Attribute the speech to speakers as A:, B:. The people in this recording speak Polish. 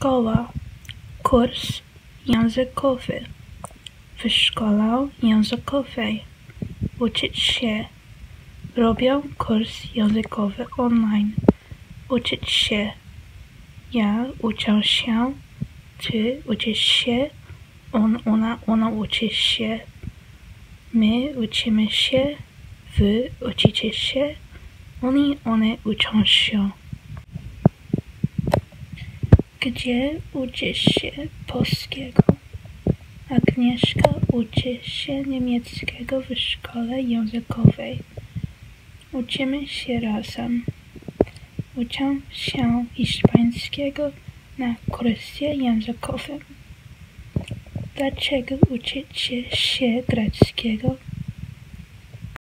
A: Szkoła. Kurs językowy. W szkole językowej. Uczyć się. Robię kurs językowy online. Uczyć się. Ja uczę się. Ty uczysz się. Ona uczy się. My uczymy się. Wy uczycie się. One uczą się. Gdzie uczysz się polskiego? Agnieszka uczy się niemieckiego w szkole językowej. Uczymy się razem. Uczę się hiszpańskiego na kursie językowym. Dlaczego uczycie się greckiego?